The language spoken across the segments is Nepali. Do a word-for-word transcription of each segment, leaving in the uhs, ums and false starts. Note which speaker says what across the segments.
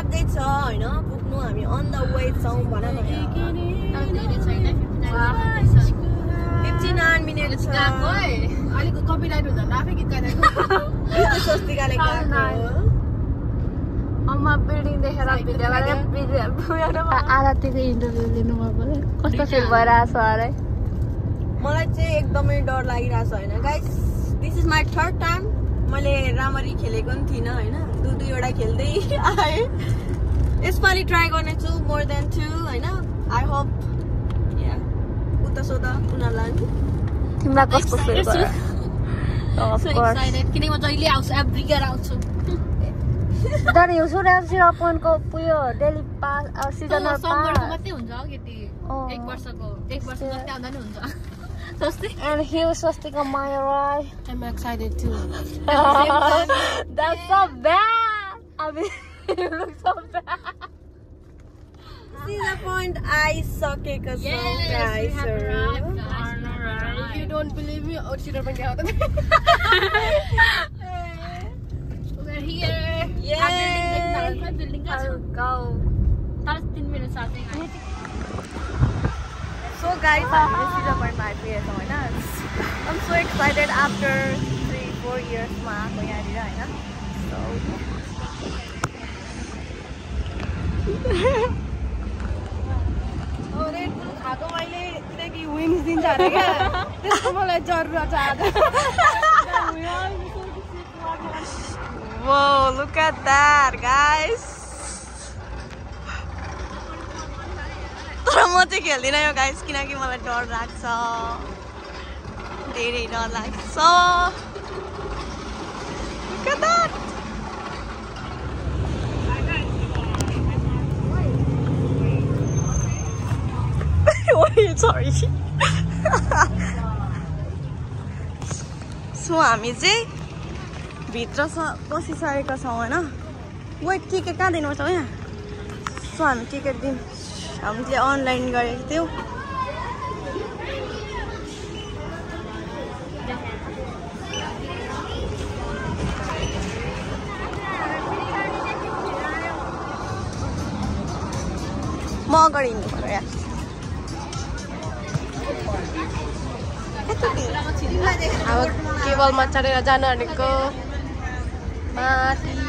Speaker 1: लाग्दैछ हैन पुग्नु हामी अन द वे छौं भन न fifty-nine मिनेट छ
Speaker 2: अलिक कपिराइट हुँदैन आफै गीत गाइरहेको
Speaker 1: स्वस्तिकाले गाएको
Speaker 3: अम्मा बिल्डिङ देखेर भिडियो गरेर आरातिको इन्टरभ्यु लिनु भयो कस्तो फिल भइरहेछ अरे
Speaker 1: मलाई चाहिँ एकदमै डर लागिरहेछ हैन guys this is my third time मैले रामरी खेलेको पनि थिइनँ हैन दुई दुईवटा खेल्दै आए यसपालि ट्राई गर्ने छु मोर देन टू हैन आई होप या उता सोधा उनीहरूलाई
Speaker 3: तिमीलाई कस्तो फिल भयो
Speaker 2: अफ कोर्स किनकि म जहिले आउँछु एभ्री इयर आउँछु
Speaker 3: तर यो Cedar Point को पुयो डेली पास सिजनल पास
Speaker 2: मात्रै हुन्छ केटी एक वर्षको एक वर्ष जति आउँदा नि हुन्छ Swasti.
Speaker 3: And he was Swastika Maya, right?
Speaker 2: I'm excited too.
Speaker 3: That's so bad. I mean, you look so bad.
Speaker 1: Cedar Point, I suck it because
Speaker 2: yes,
Speaker 1: so guys.
Speaker 2: We have arrived, guys. Right. If you don't believe me, oh, Cedar Point out. We're here.
Speaker 1: Yeah.
Speaker 2: I'm building.
Speaker 3: I'll go.
Speaker 2: That's ten minutes. I think.
Speaker 1: So guys, I'm in Cedar Point आइपुगेछौँ हैन. I'm so excited after three, four years मा आएको यहाँनिर हैन. So oh, Red Bull खाएको मैले किनकि विङ्स दिन्छ अरे क्या. त्यसको मलाई जरुरत छ आज. Whoa, look at that, guys. तर म चाहिँ खेल्दिनँ यो गाइस किनकि मलाई डर लाग्छ धेरै डर लाग्छ Look at that. Wait, sorry. So हामी चाहिँ भित्र पसिसकेका छौँ हैन वेट टिकट कहाँ दिनुपर्छ हो यहाँ सो हामी टिकट दिन हामीले अनलाइन गरेको थियौ म अगाडि हिँड्नु पर्यो यार
Speaker 2: अब केबलमा चढेर जानु भनेको माथि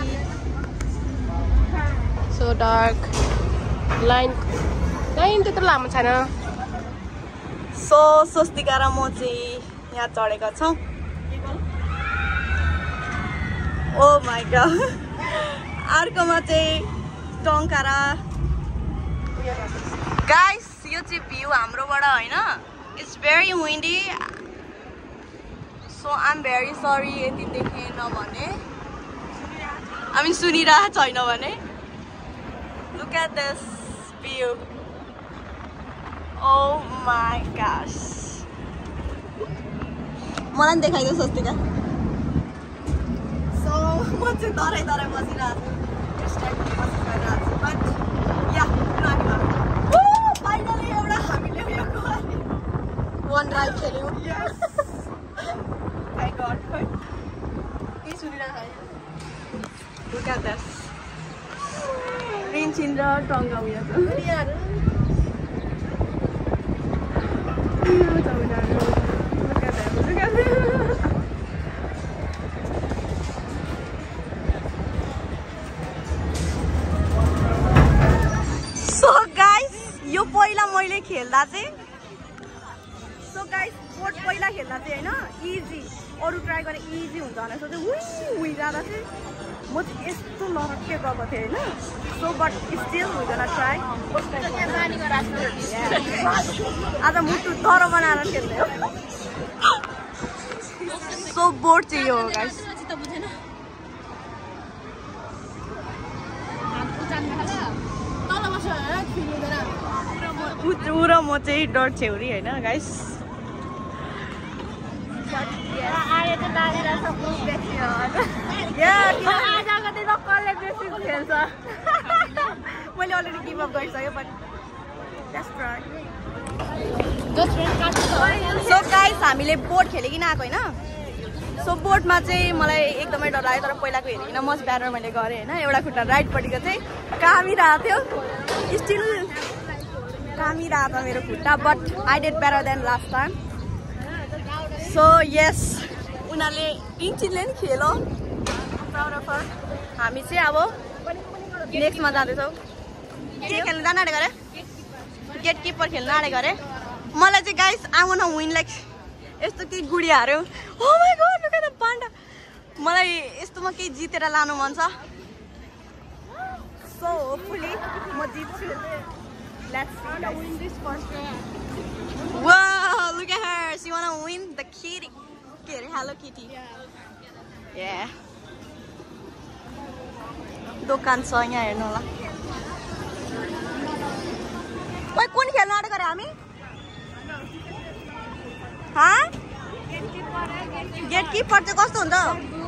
Speaker 2: सो डार्क लाइन लाइन त्यत्रो लामो छैन
Speaker 1: सो स्वस्तिका र म चाहिँ यहाँ चढेका छौँ ओ माय गॉड अर्कोमा चाहिँ टङ्कारा गाइस यो चाहिँ भ्यू हाम्रोबाट हैन it's very windy so I am very sorry यति देखेन भने हामी सुनिरहेको छैन भने look at this view oh my gosh मलाई देखाइदियो स्वस्तिका सो म चाहिँ डराइ डराइ बसिरहेको छु यस टाइपको बसिरहेको छु बट या फाइनली एउटा हामीले उयो गऱ्यौँ वन राइड खेल्यौँ थ्याङ्क गॉड के सुनिरहेको Look at this. Rinsin र टङ्गा उयो छ यार Look at that. Look at that. So guys, यो पहिला मैले खेल्दा चाहिँ So guys, बोट पहिला खेल्दा चाहिँ हैन इजी अरु ट्राई गरे इजी हुन्छ भने सोचे उइ उइ जाँदा चाहिँ म चाहिँ यस्तो लरक्के गएको थिएँ हैन so but still we gonna try आज मुटु तरो बनाएर खेल्दै हो सो बोट चाहिँ यो हो गाइस ऊ र म चाहिँ डर छेउरी हैन गाइस
Speaker 3: आए त नानीरा सब बेसी हो
Speaker 1: या
Speaker 3: आजको दिन कसले बेसी खेल्छ
Speaker 1: मैले अलरेडी गिभ अप गरिसकेँ but just try so guys हामीले बोट खेलिकिन आएको हैन सो बोटमा चाहिँ मलाई एकदमै डर लाग्यो तर पहिलाको हेरिकन मच बेटर मैले गरेँ होइन एउटा खुट्टा राइटपट्टिको चाहिँ कामिरहेको थियो स्टिल कामिरहेको छ मेरो खुट्टा but I did better than last time so यस उनीहरूले इन्चिनले नि खेलो हामी चाहिँ अब नेक्स्टमा जाँदैछौँ के खेल्नु जानु आँटेको अरे गेट किपर खेल्नु आँटेको अरे मलाई चाहिँ guys I want to win like यस्तो केही गुडियाहरू oh my god look at the panda मलाई यस्तोमा केही जितेर लानु मन छ सो होपफुली म जित्छु let's see guys win this first wow look at her she want to win the kitty के अरे हेलो किटी या दोकान छ यहाँ हेर्नु होला ओइ कुन खेल्न आँटेको अरे हामी हाँ गेट किपर चाहिँ कस्तो हुन्छ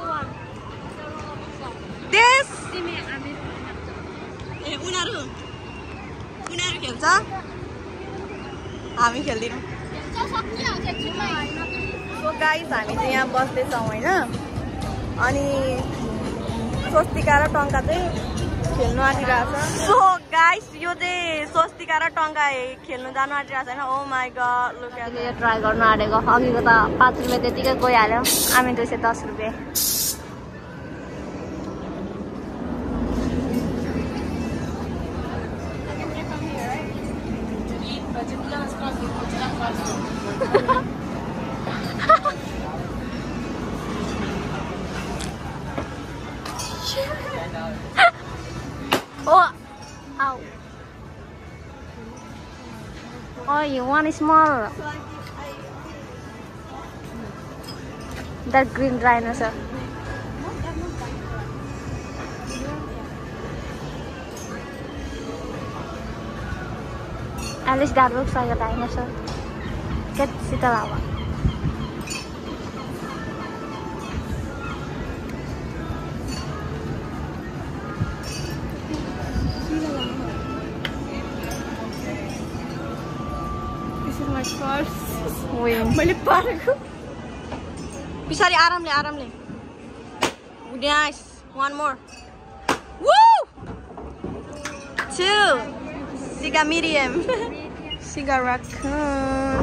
Speaker 1: देश ए उनीहरू उनीहरू खेल्छ हामी खेल्दैनौँ सो गाइस हामी चाहिँ यहाँ बस्दैछौँ होइन अनि स्वस्तिका र टङ्का चाहिँ खेल्नु आँटिरहेछ सो गाइस यो चाहिँ स्वस्तिका र टङ्का खेल्नु जानु आँटिरहेछ होइन oh my god look at यो ट्राई गर्नु आँटेको अघिको त पाँच रुपियाँ त्यतिकै गइहाल्यो हामी दुई सय दस रुपियाँ Oh, ow. Oh, you want small? That green dinosaur. At least that looks like a dinosaur. Get Sita lava. मैले पारेको पछाडि आरामले आरामले nice one more woo two सिगा मिडियम सिगा raccoon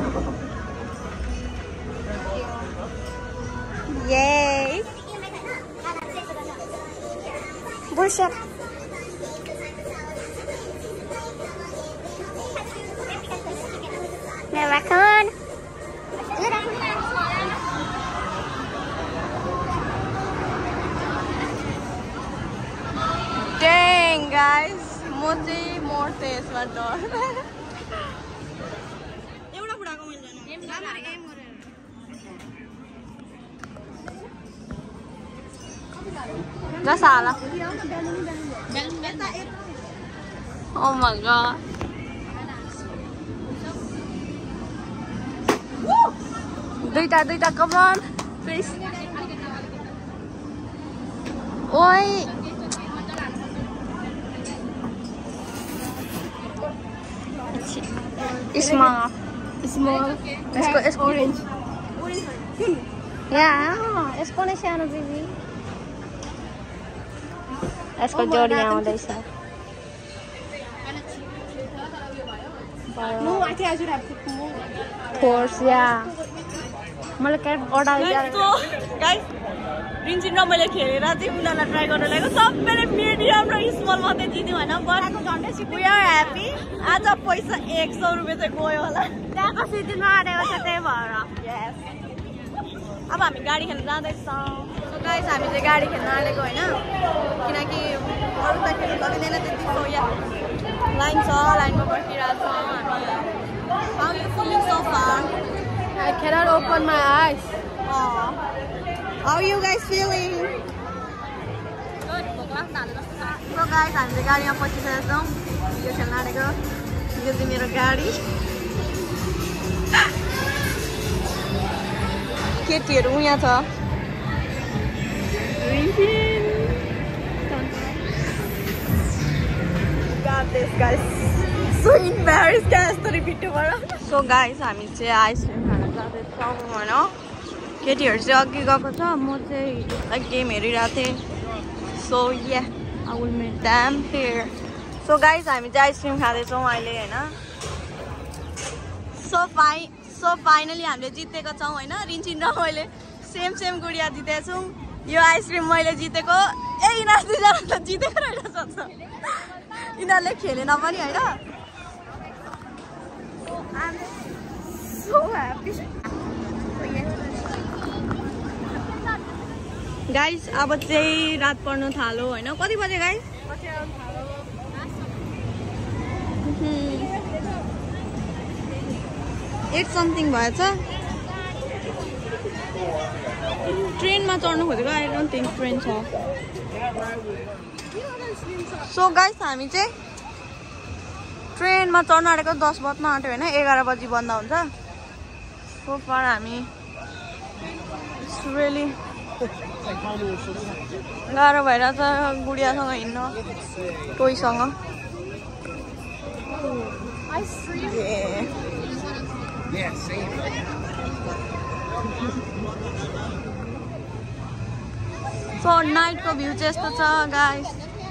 Speaker 1: yay bullshit the raccoon dang guys मोती मोर्थे यसमा डर एउटा खुडाको मैले जान राम्ररी एम गरेर जसा होला oh my god दुईटा दुईटा come on please ओइ small small यसको यसको orange या यसको नै सानो बेबी यसको जोडी आउँदैछ No, I think I should have put more. Of course, yeah. मैले क्याट अर्डर गरेको गाइस रिन्चिन र मैले खेलेर चाहिँ उनीहरूलाई ट्राई गर्न लागेको सबैले मिडियम र स्मल मात्रै जित्यो होइन बराको झन्डै वी आर ह्याप्पी आज पैसा एक सौ रुपियाँ चाहिँ गयो होला त्यहाँको सिजनमा आएको छ त्यही भएर यस अब हामी गाडी खेल्न जाँदैछौँ सो गाइस हामी चाहिँ गाडी खेल्न आँटेको होइन किनकि अरू त खेल्नु सकिँदैन त्यति सो या लाइन छ लाइनमा पर्खिरहेको छौँ हामी how you feeling so far
Speaker 3: I cannot open my eyes.
Speaker 1: Aww. How are you guys feeling?
Speaker 2: Good. So
Speaker 1: guys, I'm the गाडी में पसिसकेको छौँ यो खेल्न आँटेको यो चाहिँ मेरो गाडी केटीहरू यहाँ छ God, this guys so embarrassed guys to repeat tomorrow. So guys, हामी चाहिँ आइसक्रिम खान जाँदैछौँ हैन केटीहरू चाहिँ अघि गएको छ म चाहिँ गेम हेरिरहेको थिएँ so yeah I will meet them here so guys हामी चाहिँ आइसक्रिम खाँदैछौँ अहिले होइन सो फाइ सो फाइनली हामीले जितेको छौँ होइन रिन्चिन र मैले सेम सेम गुडिया जितेको छौँ यो आइसक्रिम मैले जितेको ए यिनीहरू दुईजना त जितेको रहेछ यिनीहरूले खेलेन पनि होइन गाइस अब चाहिँ रात पर्नु थाल्यो होइन कति बजे गाइस एट समथिङ भएछ ट्रेनमा चढ्नु खोजेको आई डोन्ट थिङ्क ट्रेन छ सो गाइस हामी चाहिँ ट्रेनमा चढ्न आँटेको दस बज्न आँट्यो होइन एघार बजी बन्द हुन्छ सो फार हामी रियली गाह्रो भइरहेछ गुडियासँग हिँड्न टोयसँग सो नाइटको भ्यू चाहिँ यस्तो छ गाइस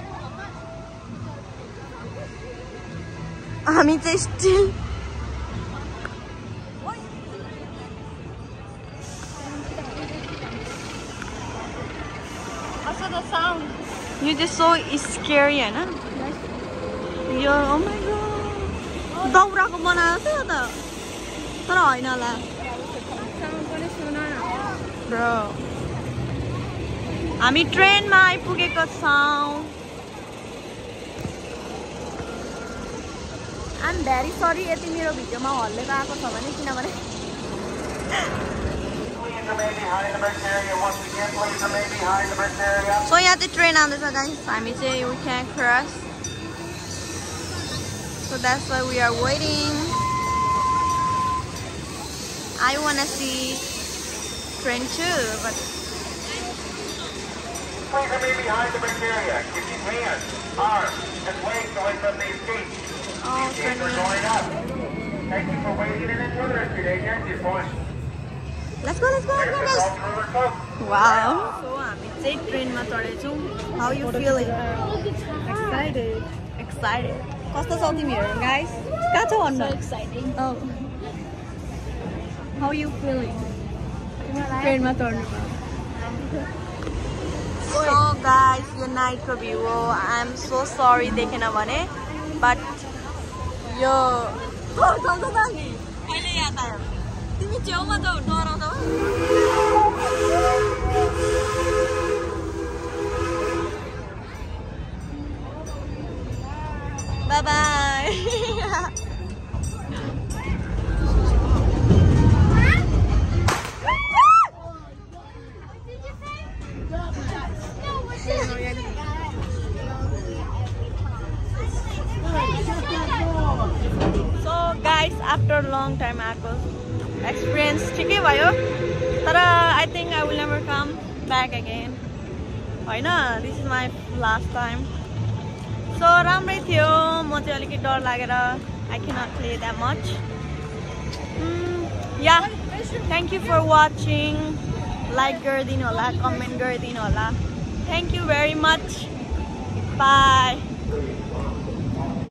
Speaker 1: हामी चाहिँ स्टिल यो चाहिँ सो स्केरी होइन यो oh my God दाउराको बनाएको थियो त तर होइन होला ब्रो हामी ट्रेनमा आइपुगेको छौँ आइ एम भेरी सरी यति मेरो भिडियोमा हल्लेको आएको छ भने किनभने सो यहाँ चाहिँ ट्रेन आउँदैछ गाइस हामी चाहिँ we can cross so that's why we are waiting I wanna see train too but
Speaker 4: please remain behind the bridge area. Keep your hands, arms, and legs away from these gates.
Speaker 1: Oh,
Speaker 4: these gates are going up. Thank you for waiting and enjoy the rest of your day here at Cedar Point.
Speaker 1: Let's go, let's go, let's go, guys. Wow. So हामी चाहिँ ट्रेनमा चढेछौँ. How you feeling? Excited. Excited. कस्तो छ तिमीहरू guys? कहाँ छ भन्नु?
Speaker 2: So exciting.
Speaker 1: Oh. How you feeling? ट्रेनमा चढ्नु. So guys, यो नाइटको भ्यू हो. I am so sorry देखेन भने but यो चल्छ त नि अहिले याद आयो तिमी छेउमा त डराउँछौ bye bye after a long time आएको experience ठिकै भयो तर I think I will never come back again होइन this is my last time so राम्रै थियो म चाहिँ अलिकति डर लागेर I cannot play that much mm, yeah thank you for watching like गरिदिनु होला comment गरिदिनु होला thank you very much bye